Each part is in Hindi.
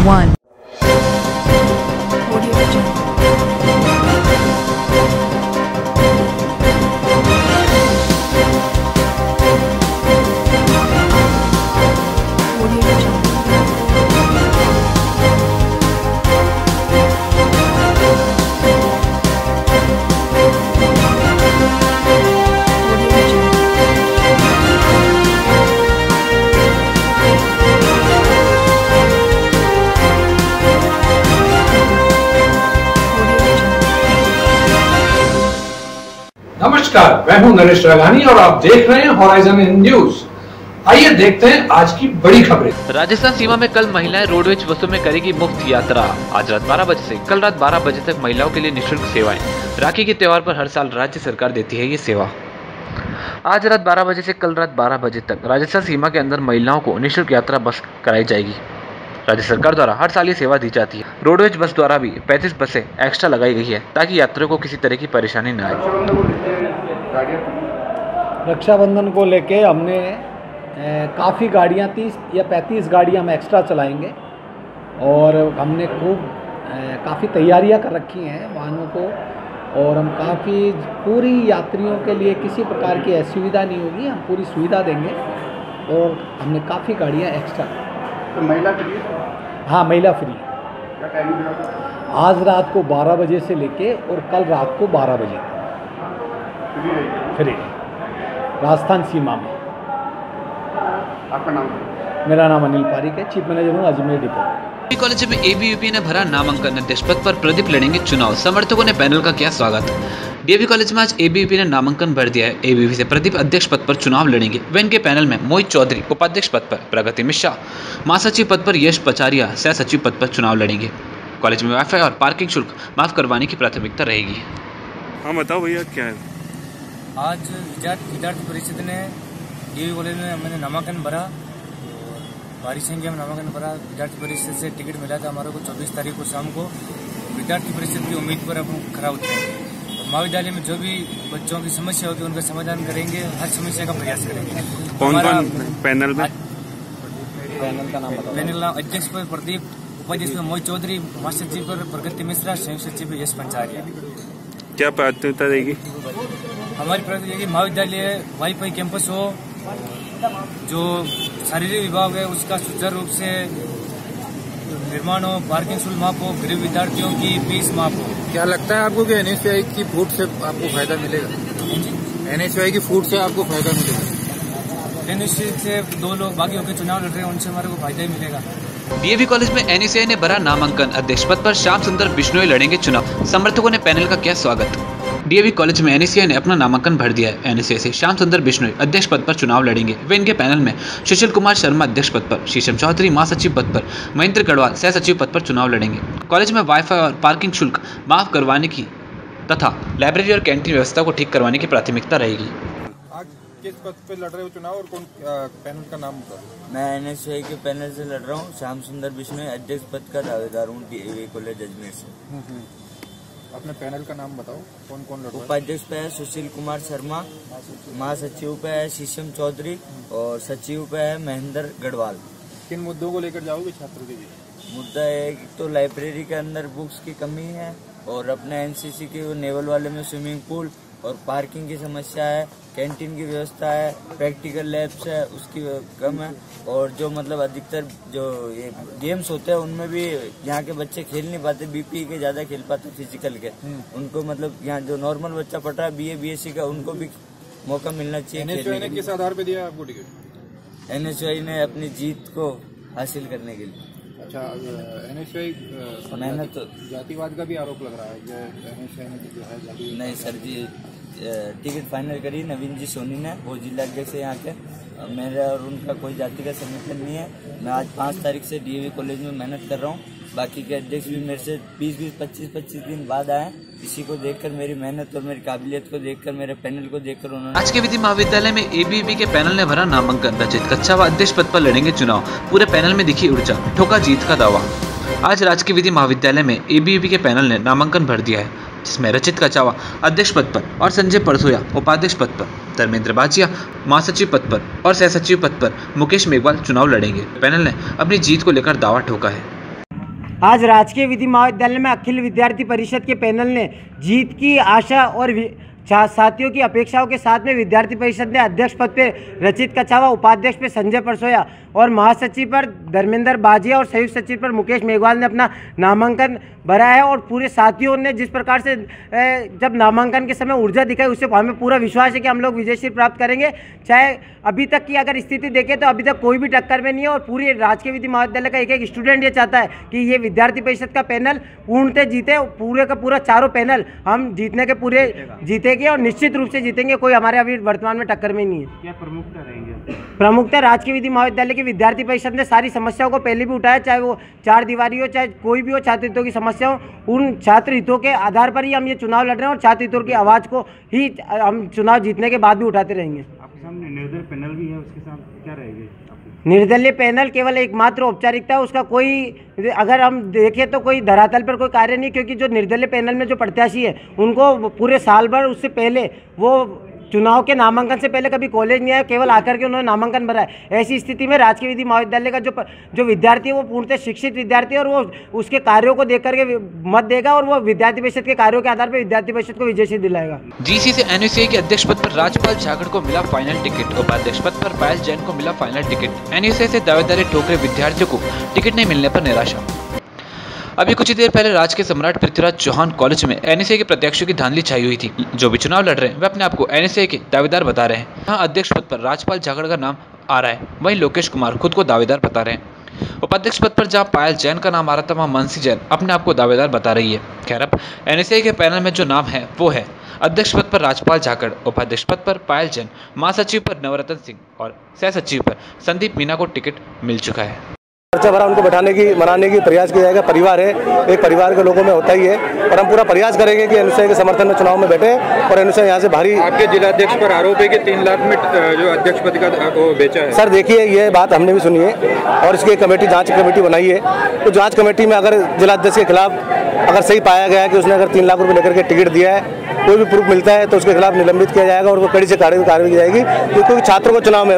1. नमस्कार, मैं हूं नरेश राघानी और आप देख रहे हैं हॉराइजन न्यूज। आइए देखते हैं आज की बड़ी खबरें। राजस्थान सीमा में कल महिलाएं रोडवेज बसों में करेगी मुफ्त यात्रा। आज रात 12 बजे से कल रात 12 बजे तक महिलाओं के लिए निःशुल्क सेवाएं। राखी के त्योहार पर हर साल राज्य सरकार देती है ये सेवा। आज रात 12 बजे से कल रात 12 बजे तक राजस्थान सीमा के अंदर महिलाओं को निःशुल्क यात्रा बस कराई जाएगी। राज्य सरकार द्वारा हर साल ये सेवा दी जाती है। रोडवेज बस द्वारा भी 35 बसें एक्स्ट्रा लगाई गई है ताकि यात्रियों को किसी तरह की परेशानी न आए। रक्षाबंधन को लेके हमने काफ़ी गाड़ियाँ 30 या 35 गाड़ियाँ हम एक्स्ट्रा चलाएंगे और हमने काफ़ी तैयारियाँ कर रखी हैं वाहनों को और हम काफ़ी पूरी यात्रियों के लिए किसी प्रकार की असुविधा नहीं होगी, हम पूरी सुविधा देंगे और हमने काफ़ी गाड़ियाँ एक्स्ट्रा। तो महिला फ्री? हाँ, महिला फ्री। क्या टाइमिंग? आज रात को 12 बजे से लेके और कल रात को 12 बजे फ्री राजस्थान सीमा में। आपका नाम? मेरा नाम अनिल पारिक है, चीफ मैनेजर हूँ अजमेर डिपो। कॉलेज में एबीवीपी ने भरा नामांकन। अध्यक्ष पद पर प्रदीप लड़ेंगे चुनाव। समर्थकों ने पैनल का किया स्वागत। डीएवी कॉलेज में आज एबीवीपी ने नामांकन भर दिया है। एबीवीपी से प्रदीप अध्यक्ष पद पर चुनाव लड़ेंगे। वे इनके पैनल में मोहित चौधरी उपाध्यक्ष पद पर, प्रगति मिश्रा महासचिव पद पर, यश पचारिया सह सचिव पद पर चुनाव लड़ेंगे। कॉलेज में वाईफाई और पार्किंग शुल्क माफ करवाने की प्राथमिकता रहेगी। हाँ बताओ भैया क्या है? आज विद्यार्थी परिषद ने डीएवी कॉलेज में मैंने नामांकन भरा और भारी संख्या में नामांकन भरा। विद्यार्थी परिषद से टिकट मिला था हमारे को 24 तारीख को शाम को। विद्यार्थी परिषद की उम्मीद पर अपन खरा उतरेंगे। महाविद्यालय में जो भी बच्चों की समस्या होगी उनका समाधान करेंगे, हर समस्या का प्रयास करेंगे। कौन कौन पैनल में? पैनल का नाम बताओ। पैनल अध्यक्ष पर प्रदीप, उपाध्यक्ष पर मोहित चौधरी, महासचिव पर प्रगति मिश्रा, संयुक्त सचिव यश पचारिया। क्या प्राथमिकता रहेगी? हमारी प्राथमिकता महाविद्यालय वाईफाई कैंपस हो, जो शारीरिक विभाग है उसका सुचारू रूप से निर्माण हो, पार्किंग शुल्क माफ हो, गरीब विद्यार्थियों की फीस माफ हो। क्या लगता है आपको कि एनएसयूआई की फूट से आपको फायदा मिलेगा? एनएसयूआई की फूट से आपको फायदा मिलेगा? एनएसयूआई से 2 लोग बागी होकर चुनाव लड़ रहे हैं, उनसे हमारे को फायदा ही मिलेगा। डीएवी कॉलेज में एनएसयूआई ने भरा नामांकन। अध्यक्ष पद पर श्याम सुंदर बिश्नोई लड़ेंगे चुनाव। समर्थकों ने पैनल का किया स्वागत। डीएवी कॉलेज में एनएसयूआई ने अपना नामांकन भर दिया है। एनएसयूआई से श्याम सुंदर बिश्नोई अध्यक्ष पद पर चुनाव लड़ेंगे। वे इनके पैनल में सुशील कुमार शर्मा अध्यक्ष पद पर, शीशम चौधरी महासचिव पद पर, महेंद्र गढ़वाल सह सचिव पद पर चुनाव लड़ेंगे। कॉलेज में वाईफाई और पार्किंग शुल्क माफ करवाने की तथा लाइब्रेरी और कैंटीन व्यवस्था को ठीक करवाने की प्राथमिकता रहेगी। किस पद पे लड़ रहे हो चुनाव और कौन पैनल का नाम बताओ? मैं एनएसयूआई के पैनल से लड़ रहा हूँ। श्याम सुंदर बिश्नोई अध्यक्ष पद का दावेदार हूँ डीएवी कॉलेज अजमेर से। अपने पैनल का नाम बताओ, कौन कौन लड़ रहा है? उपाध्यक्ष पे है सुशील कुमार शर्मा, महासचिव पे है शीशम चौधरी और सचिव पे है महेंद्र गढ़वाल। किन मुद्दों को लेकर जाओगे छात्रों के बीच? मुद्दा है कि तो लाइब्रेरी के अंदर बुक्स की कमी है और अपने एनसीसी के नेवल वाले में स्विमिंग पूल और पार्किंग की समस्या है, कैंटीन की व्यवस्था है, प्रैक्टिकल लैब्स है उसकी कम है और जो मतलब अधिकतर जो ये गेम्स होते हैं उनमें भी यहाँ के बच्चे खेल नहीं पाते, बीपी के ज्यादा खेल पाते फिजिकल के। उनको मतलब यहाँ जो नॉर्मल बच्चा पढ़ रहा है बीए बीएससी का, उनको भी मौका मिलना चाहिए। एनएसयूआई ने किस आधार पर दिया आपको टिकट? एनएसयूआई ने अपनी जीत को हासिल करने के लिए। अच्छा, एनएसयूआई मेहनत तो जातिवाद का भी आरोप लग रहा है कि एनएसयूआई ने जो है जाति। नहीं सर जी, टिकट फाइनल करी नवीन जी सोनी ने, वो जिला अध्यक्ष है यहाँ के। मेरा और उनका कोई जाति का संगठन नहीं है। मैं आज 5 तारीख से डीएवी कॉलेज में मेहनत कर रहा हूँ। बाकी के अध्यक्ष भी मेरे से 20-20, 25-25 दिन बाद आए। इसी को देखकर, मेरी मेहनत और मेरी काबिलियत को देखकर, मेरे पैनल को देखकर उन्होंने। आज के विधि महाविद्यालय में एबीवीपी के पैनल ने भरा नामांकन। रचित कच्छावा अध्यक्ष पद पर लड़ेंगे चुनाव। पूरे पैनल में दिखी ऊर्जा, ठोका जीत का दावा। आज राजकीय विधि महाविद्यालय में एबीवीपी के पैनल ने नामांकन भर दिया है, जिसमें रचित कच्छावा अध्यक्ष पद पर और संजय परसोया उपाध्यक्ष पद पर, धर्मेंद्र बाजिया महासचिव पद पर और सह सचिव पद पर मुकेश मेघवाल चुनाव लड़ेंगे। पैनल ने अपनी जीत को लेकर दावा ठोका है। आज राजकीय विधि महाविद्यालय में अखिल विद्यार्थी परिषद के पैनल ने जीत की आशा और साथियों की अपेक्षाओं के साथ में विद्यार्थी परिषद ने अध्यक्ष पद पर रचित कछावा, उपाध्यक्ष पे संजय परसोया और महासचिव पर धर्मेंद्र बाजिया और संयुक्त सचिव पर मुकेश मेघवाल ने अपना नामांकन भरा है। और पूरे साथियों ने जिस प्रकार से जब नामांकन के समय ऊर्जा दिखाई, उससे हमें पूरा विश्वास है कि हम लोग विजयश्री प्राप्त करेंगे। चाहे अभी तक की अगर स्थिति देखें तो अभी तक कोई भी टक्कर में नहीं है और पूरी राजकीय विधि महाविद्यालय का एक एक स्टूडेंट ये चाहता है कि ये विद्यार्थी परिषद का पैनल पूर्णतः जीते। पूरे का पूरा चारों पैनल हम जीतने के पूरे जीतेंगे और निश्चित रूप से जीतेंगे। कोई हमारे अभी वर्तमान में टक्कर में नहीं है। क्या प्रमुखता रहेंगे? प्रमुखता राजकीय विधि महाविद्यालय की विद्यार्थी परिषद ने सारी समस्याओं को पहले भी उठाया, चाहे वो चार दीवारी हो, चाहे कोई भी हो, छात्र हितों की समस्या हो। उन छात्र हितों के आधार पर ही हम ये चुनाव लड़ रहे हैं और छात्र हितों की आवाज़ को ही हम चुनाव जीतने के बाद भी उठाते रहेंगे। आपके सामने निर्दलीय पैनल भी है, उसके साथ क्या रहेंगे? निर्दलीय पैनल केवल एकमात्र औपचारिकता है, उसका कोई अगर हम देखें तो कोई धरातल पर कोई कार्य नहीं, क्योंकि जो निर्दलीय पैनल में जो प्रत्याशी है उनको पूरे साल भर उससे पहले वो चुनाव के नामांकन से पहले कभी कॉलेज नहीं आया, केवल आकर के उन्होंने नामांकन भरा है। ऐसी स्थिति में राजकीय विधि महाविद्यालय का जो विद्यार्थी है वो पूर्णतः शिक्षित विद्यार्थी है और वो उसके कार्यों को देख करके मत देगा और वो विद्यार्थी परिषद के कार्यों के आधार पर विद्यार्थी परिषद को विजयश्री दिलाएगा। जीसी से एनएसयूआई के अध्यक्ष पद पर राजपाल झाकड़ को मिला फाइनल टिकट, उपाध्यक्ष पद पर पायल जैन को मिला फाइनल टिकट। एनएसयूआई से दावेदारी ठोक रहे विद्यार्थियों को टिकट नहीं मिलने पर निराशा। अभी कुछ ही देर पहले राज के सम्राट पृथ्वीराज चौहान कॉलेज में एनएसयूआई के प्रत्याशियों की धांधली छाई हुई थी। जो भी चुनाव लड़ रहे हैं वे अपने आप को एनएसयूआई के दावेदार बता रहे हैं। यहाँ अध्यक्ष पद पर राजपाल झाकड़ का नाम आ रहा है, वहीं लोकेश कुमार खुद को दावेदार बता रहे हैं। उपाध्यक्ष पद पर जहाँ पायल जैन का नाम आ रहा था, वहाँ मानसी जैन अपने आप को दावेदार बता रही है। खैर, अब एनएसयूआई के पैनल में जो नाम है वो है अध्यक्ष पद पर राजपाल झाकड़, उपाध्यक्ष पद पर पायल जैन, महासचिव पर नवरत्न सिंह और सह सचिव पर संदीप मीना को टिकट मिल चुका है। पर्चा भरा उनको मनाने की प्रयास किया जाएगा। परिवार है, एक परिवार के लोगों में होता ही है और हम पूरा प्रयास करेंगे कि एनएसयूआई के समर्थन में चुनाव में बैठे और एनएसयूआई यहाँ से भारी। आपके जिलाध्यक्ष पर आरोप है कि 3 लाख में जो अध्यक्ष पद का वो बेचा है। सर देखिए, ये बात हमने भी सुनी है और इसकी कमेटी जांच कमेटी बनाई है। तो जांच कमेटी में अगर जिलाध्यक्ष के खिलाफ अगर सही पाया गया है कि उसने अगर 3 लाख रुपये लेकर के टिकट दिया है, कोई भी प्रूफ मिलता है तो उसके खिलाफ निलंबित किया जाएगा और वो कड़ी से कार्रवाई की जाएगी। क्योंकि छात्रों को चुनाव में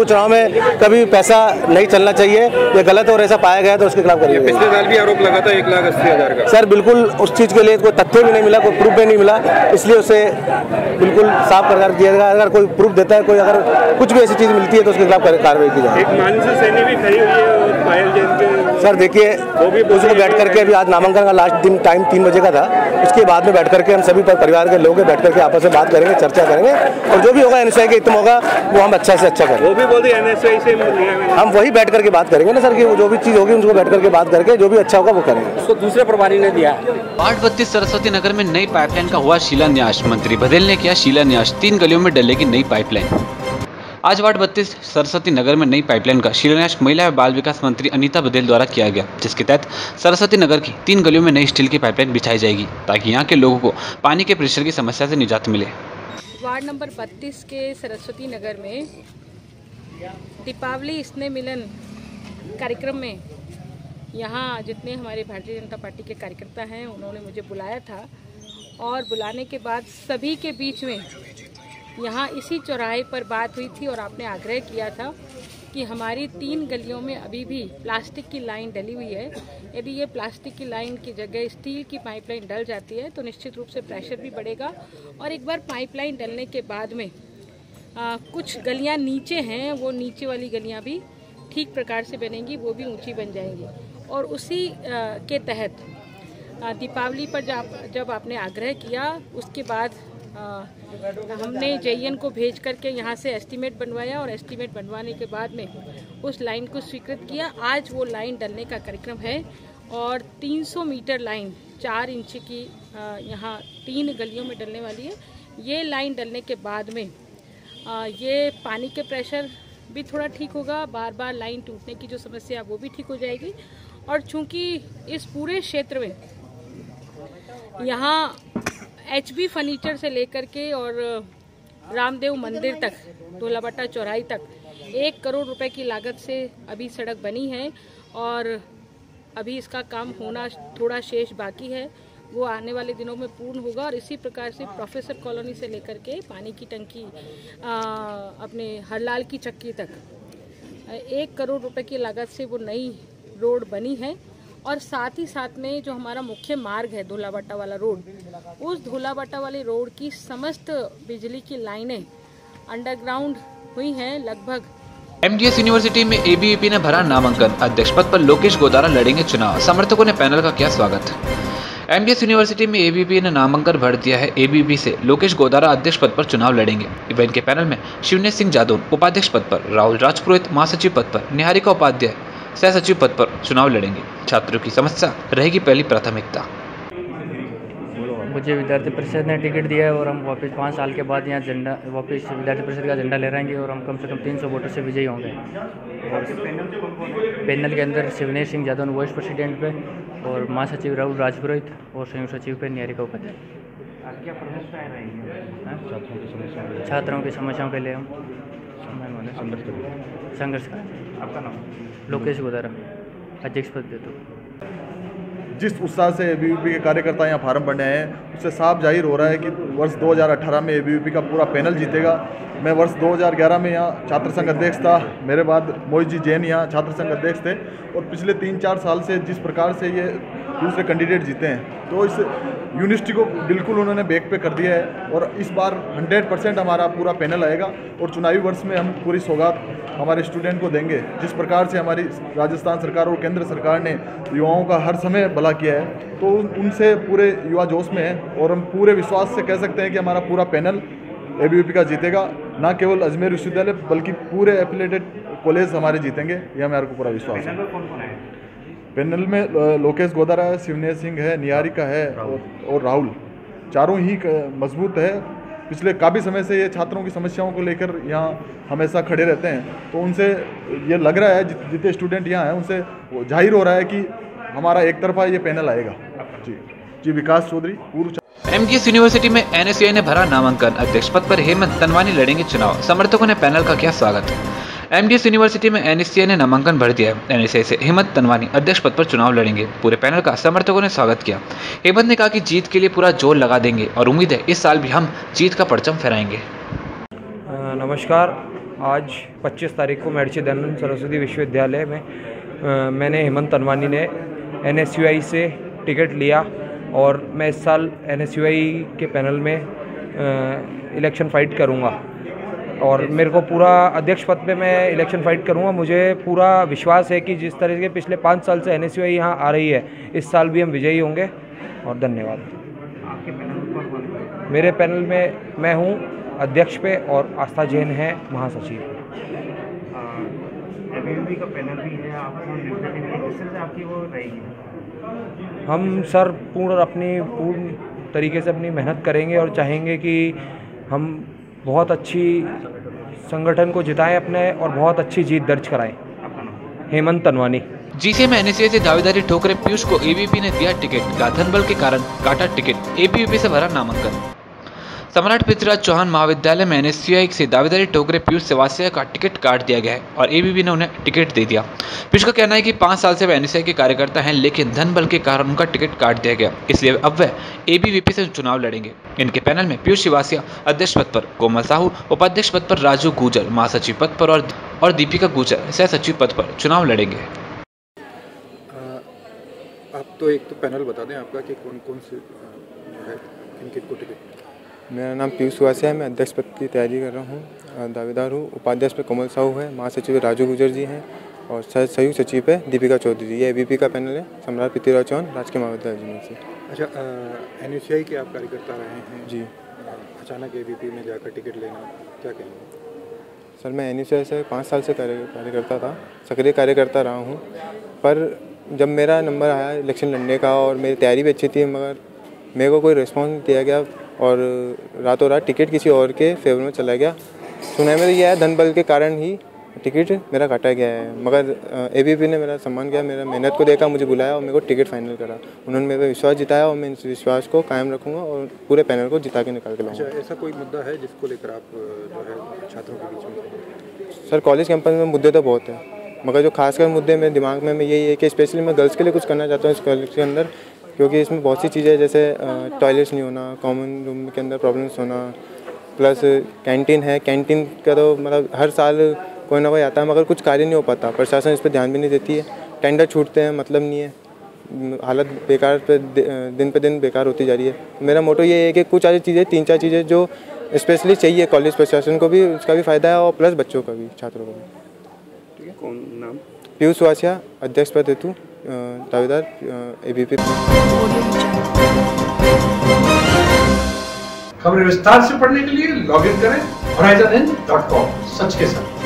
कभी पैसा नहीं चलना चाहिए, ये गलत है और ऐसा पाया गया तो उसके खिलाफ करेंगे। पिछले साल भी आरोप लगा था 1,80,000 का। सर बिल्कुल उस चीज़ के लिए कोई तथ्य भी नहीं मिला, कोई प्रूफ भी नहीं मिला, इसलिए उसे बिल्कुल साफ करार दिया जाएगा। अगर कोई प्रूफ देता है, कोई अगर कुछ भी ऐसी चीज़ मिलती है तो उसके खिलाफ कार्रवाई की जाएगी। एक मानसी सैनी भी खड़ी हुई है पायल जैन के। सर देखिए, उसको बैठ करके अभी आज नामांकन का लास्ट दिन टाइम 3 बजे का था, उसके बाद में बैठ करके हम सभी परिवार के लोग बैठ करके आपस में बात करेंगे, चर्चा करेंगे और जो भी होगा एनएसयूआई के हित में होगा वो हम अच्छा से अच्छा करेंगे। वो भी बोलते एनएसयूआई से हम वही बैठ करके बात करेंगे ना सर, कि जो भी चीज़ होगी उनको बैठ करके बात करके जो भी अच्छा होगा वो करेंगे। उसको दूसरे प्रभारी ने दिया। वार्ड 32 सरस्वती नगर में नई पाइपलाइन का हुआ शिलान्यास। मंत्री बघेल ने किया शिलान्यास, 3 गलियों में डलेगी नई पाइपलाइन। आज वार्ड 32 सरस्वती नगर में नई पाइपलाइन का शिलान्यास महिला एवं बाल विकास मंत्री अनीता बघेल द्वारा किया गया, जिसके तहत सरस्वती नगर की 3 गलियों में नई स्टील की पाइपलाइन बिछाई जाएगी ताकि यहाँ के लोगों को पानी के प्रेशर की समस्या से निजात मिले। वार्ड नंबर 32 के सरस्वती नगर में दीपावली स्नेह मिलन कार्यक्रम में यहाँ जितने हमारे भारतीय जनता पार्टी के कार्यकर्ता हैं उन्होंने मुझे बुलाया था और बुलाने के बाद सभी के बीच में यहाँ इसी चौराहे पर बात हुई थी और आपने आग्रह किया था कि हमारी 3 गलियों में अभी भी प्लास्टिक की लाइन डली हुई है। यदि ये प्लास्टिक की लाइन की जगह स्टील की पाइपलाइन डल जाती है तो निश्चित रूप से प्रेशर भी बढ़ेगा और एक बार पाइपलाइन डलने के बाद में कुछ गलियाँ नीचे हैं, वो नीचे वाली गलियाँ भी ठीक प्रकार से बनेंगी, वो भी ऊँची बन जाएंगी। और उसी के तहत दीपावली पर जब आपने आग्रह किया उसके बाद हमने जेईएन को भेज करके यहाँ से एस्टीमेट बनवाया और एस्टीमेट बनवाने के बाद में उस लाइन को स्वीकृत किया। आज वो लाइन डलने का कार्यक्रम है और 300 मीटर लाइन 4 इंच की यहाँ 3 गलियों में डलने वाली है। ये लाइन डलने के बाद में ये पानी के प्रेशर भी थोड़ा ठीक होगा, बार बार लाइन टूटने की जो समस्या वो भी ठीक हो जाएगी। और चूँकि इस पूरे क्षेत्र में यहाँ HB फर्नीचर से लेकर के और रामदेव मंदिर तक, ढोलाबट्टा चौराहे तक 1 करोड़ रुपए की लागत से अभी सड़क बनी है और अभी इसका काम होना थोड़ा शेष बाकी है, वो आने वाले दिनों में पूर्ण होगा। और इसी प्रकार से प्रोफेसर कॉलोनी से लेकर के पानी की टंकी अपने हरलाल की चक्की तक 1 करोड़ रुपए की लागत से वो नई रोड बनी है और साथ ही साथ में जो हमारा मुख्य मार्ग है धोलाबाटा वाला रोड, उस धोलाबाटा वाले रोड की समस्त बिजली की लाइनें अंडरग्राउंड हुई हैं लगभग। एमडीएस यूनिवर्सिटी में एबीवीपी ने भरा नामांकन, अध्यक्ष पद पर लोकेश गोदारा लड़ेंगे चुनाव, समर्थकों ने पैनल का किया स्वागत। एमडीएस यूनिवर्सिटी में एबीवीपी ने नामांकन भर दिया है। एबीवीपी से लोकेश गोदारा अध्यक्ष पद पर चुनाव लड़ेंगे। इवेंट के पैनल में शिवनेश सिंह जादौन उपाध्यक्ष पद पर, राहुल राजपुरोहित महासचिव पद पर, निहारिका उपाध्याय सह सचिव पद पर चुनाव लड़ेंगे। छात्रों की समस्या रहेगी पहली प्राथमिकता। मुझे विद्यार्थी परिषद ने टिकट दिया है और हम वापस 5 साल के बाद यहाँ झंडा वापस विद्यार्थी परिषद का झंडा लहराएंगे और हम कम से कम 300 वोटों से विजयी होंगे। पैनल के अंदर शिवनेश सिंह जादौन वाइस प्रेसिडेंट पे और महासचिव राहुल राजपुरोहित और संयुक्त सचिव पे निहारिका उपाध्याय। छात्रों की समस्याओं के लिए हम संघर्ष करेंगे। आपका नाम? लोकेश गोदारा, अध्यक्ष पद देते। जिस उत्साह से एबीवीपी के कार्यकर्ता यहाँ फार्म भरने आए हैं, उससे साफ जाहिर हो रहा है कि वर्ष 2018 में एबीवीपी का पूरा पैनल जीतेगा। मैं वर्ष 2011 में यहाँ छात्र संघ अध्यक्ष था, मेरे बाद मोहित जी जैन यहाँ छात्र संघ अध्यक्ष थे और पिछले 3-4 साल से जिस प्रकार से ये दूसरे कैंडिडेट जीते हैं, तो इस यूनिवर्सिटी को बिल्कुल उन्होंने बैक पे कर दिया है और इस बार 100% हमारा पूरा पैनल आएगा और चुनावी वर्ष में हम पूरी सौगात हमारे स्टूडेंट को देंगे। जिस प्रकार से हमारी राजस्थान सरकार और केंद्र सरकार ने युवाओं का हर समय भला किया है, तो उनसे पूरे युवा जोश में है और हम पूरे विश्वास से कह सकते हैं कि हमारा पूरा पैनल एबीवीपी का जीतेगा। न केवल अजमेर विश्वविद्यालय बल्कि पूरे एफिलेटेड कॉलेज हमारे जीतेंगे, यह हमारे को पूरा विश्वास है। पैनल में लोकेश गोदारा है, शिवनेश सिंह है, निहारिका है और राहुल, चारों ही मजबूत है। पिछले काफ़ी समय से ये छात्रों की समस्याओं को लेकर यहाँ हमेशा खड़े रहते हैं, तो उनसे ये लग रहा है जितने स्टूडेंट यहाँ हैं उनसे जाहिर हो रहा है कि हमारा एक तरफा ये पैनल आएगा। जी विकास चौधरी, पूर्व। एमडीएस यूनिवर्सिटी में एनएसयूआई ने भरा नामांकन, अध्यक्ष पद पर हेमंत तनवानी लड़ेंगे चुनाव, समर्थकों ने पैनल का किया स्वागत। एमडीएस यूनिवर्सिटी में एनएसयूआई ने नामांकन भर दिया है। एनएसयूआई से हेमंत तनवानी अध्यक्ष पद पर चुनाव लड़ेंगे। पूरे पैनल का समर्थकों ने स्वागत किया। हेमंत ने कहा कि जीत के लिए पूरा जोर लगा देंगे और उम्मीद है इस साल भी हम जीत का परचम फहराएंगे। नमस्कार, आज 25 तारीख को महर्षि दयानंद सरस्वती विश्वविद्यालय में मैंने हेमंत तनवानी ने एनएसयूआई से टिकट लिया और मैं इस साल एनएसयूआई के पैनल में इलेक्शन फाइट करूंगा और मेरे को पूरा अध्यक्ष पद पे मैं इलेक्शन फाइट करूंगा। मुझे पूरा विश्वास है कि जिस तरह के पिछले 5 साल से एनएसयूआई यहाँ आ रही है, इस साल भी हम विजयी होंगे और धन्यवाद। आपके पैनल में? मेरे पैनल में मैं हूँ अध्यक्ष पे और आस्था जैन है महासचिव। एबीवीपी का पैनल भी है, आप किस तरह से आपकी वो रहेगी? हम सर पूर्ण तरीके से अपनी मेहनत करेंगे और चाहेंगे कि हम बहुत अच्छी संगठन को जिताएं अपने और बहुत अच्छी जीत दर्ज कराएं। हेमंत तनवानी। जीसीए में एनएसयूआई से दावेदारी ठोकरे पीयूष को एबीवीपी ने दिया टिकट, धनबल के कारण काटा टिकट, एबीवीपी से भरा नामांकन। सम्राट पृथ्वीराज चौहान महाविद्यालय में एनएसयूआई से दावेदारी ठोकरे पीयूष सेवासिया का टिकट काट दिया गया है और एबीवीपी ने उन्हें टिकट दे दिया। पीयूष का कहना है कि 5 साल से वे एनएसयूआई के कार्यकर्ता हैं, लेकिन धनबल के कारण उनका टिकट काट दिया गया, इसलिए अब वे एबीवीपी से चुनाव लड़ेंगे। इनके पैनल में पीयूष सेवासिया अध्यक्ष पद पर, कोमल साहू उपाध्यक्ष पद पर, राजू गुजर महासचिव पद पर और दीपिका गुजर सह सचिव पद पर चुनाव लड़ेंगे। आप तो एक तो पैनल बता दें आपका कि कौन कौन से है, किन-किन को टिकट? मेरा नाम पीयूष सुवासिया है, मैं अध्यक्ष पद की तैयारी कर रहा हूँ, दावेदार हूँ। उपाध्यक्ष पे कोमल साहू है, महासचिव राजू गुजर जी हैं और संयुक्त सचिव पे दीपिका चौधरी जी। ये एबीवीपी का पैनल है, सम्राट पृथ्वीराज चौहान राजकीय महाविद्यालय अजमेर से। अच्छा, एनएसयूआई के आप कार्यकर्ता रहे हैं जी, अचानक एबीवीपी में जाकर टिकट लेना, क्या कहेंगे? सर, मैं एनएसयूआई से 5 साल से कार्यकर्ता था, सक्रिय कार्यकर्ता रहा हूँ, पर जब मेरा नंबर आया इलेक्शन लड़ने का और मेरी तैयारी भी अच्छी थी, मगर मेरे को कोई रिस्पॉन्स नहीं दिया गया और रातों रात टिकट किसी और के फेवर में चला गया। सुनने में यह है धनबल के कारण ही टिकट मेरा काटा गया है, मगर एबीवीपी ने मेरा सम्मान किया, मेरा मेहनत को देखा, मुझे बुलाया और मेरे को टिकट फाइनल करा। उन्होंने मेरे पे विश्वास जिताया और मैं इस विश्वास को कायम रखूँगा और पूरे पैनल को जिता के निकाल के लाऊंगा। अच्छा, ऐसा कोई मुद्दा है जिसको लेकर आप जो है छात्रों के बीच में? सर, कॉलेज कैंपस में मुद्दे तो बहुत हैं, मगर जो खासकर मुद्दे मेरे दिमाग में यही है कि स्पेशली मैं गर्ल्स के लिए कुछ करना चाहता हूँ इस कॉलेज के अंदर, क्योंकि इसमें बहुत सी चीज़ें जैसे टॉयलेट्स नहीं होना, कॉमन रूम के अंदर प्रॉब्लम्स होना, प्लस कैंटीन है, कैंटीन का तो मतलब हर साल कोई ना कोई आता है मगर कुछ कार्य नहीं हो पाता, प्रशासन इस पर ध्यान भी नहीं देती है, टेंडर छूटते हैं, मतलब नहीं है, हालत बेकार पे दिन पे दिन बेकार होती जा रही है। मेरा मोटो ये है कि कुछ ऐसी चीज़ें 3-4 चीज़ें जो स्पेशली चाहिए कॉलेज प्रशासन को भी, उसका भी फ़ायदा है और प्लस बच्चों का भी, छात्रों का भी। ठीक है, कौन नाम? पीयूष वासिया, अध्यक्ष पद हेतु दावेदार ABP। खबरें विस्तार से पढ़ने के लिए लॉग इन करें horizonn.com, सच के साथ।